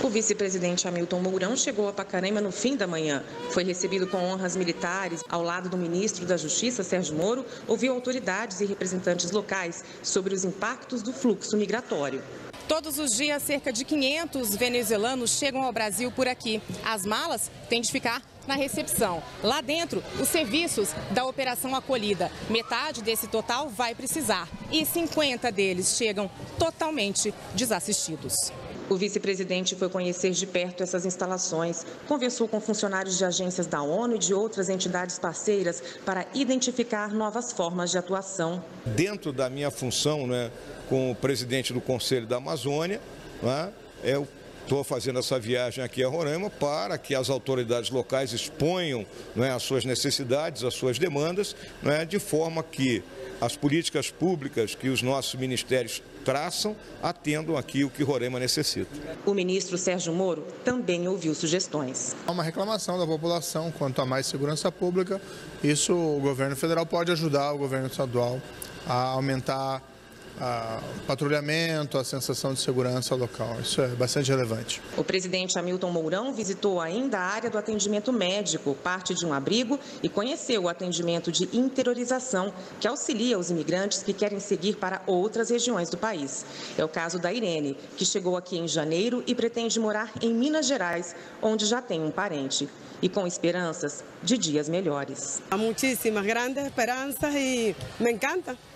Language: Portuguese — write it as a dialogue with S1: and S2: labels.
S1: O vice-presidente Hamilton Mourão chegou a Pacaraima no fim da manhã. Foi recebido com honras militares. Ao lado do ministro da Justiça, Sérgio Moro, ouviu autoridades e representantes locais sobre os impactos do fluxo migratório.
S2: Todos os dias, cerca de 500 venezuelanos chegam ao Brasil por aqui. As malas têm de ficar na recepção. Lá dentro, os serviços da Operação Acolhida. Metade desse total vai precisar e 50 deles chegam totalmente desassistidos.
S1: O vice-presidente foi conhecer de perto essas instalações, conversou com funcionários de agências da ONU e de outras entidades parceiras para identificar novas formas de atuação.
S3: Dentro da minha função, como presidente do Conselho da Amazônia, eu estou fazendo essa viagem aqui a Roraima para que as autoridades locais exponham as suas necessidades, as suas demandas, de forma que as políticas públicas que os nossos ministérios traçam atendam aqui o que Roraima necessita.
S1: O ministro Sérgio Moro também ouviu sugestões.
S4: Há uma reclamação da população quanto a mais segurança pública. Isso o governo federal pode ajudar o governo estadual a aumentar o patrulhamento, a sensação de segurança local. Isso é bastante relevante.
S1: O presidente Hamilton Mourão visitou ainda a área do atendimento médico, parte de um abrigo, e conheceu o atendimento de interiorização, que auxilia os imigrantes que querem seguir para outras regiões do país. É o caso da Irene, que chegou aqui em janeiro e pretende morar em Minas Gerais, onde já tem um parente. E com esperanças de dias melhores.
S5: Há muitíssima grande esperança e me encanta.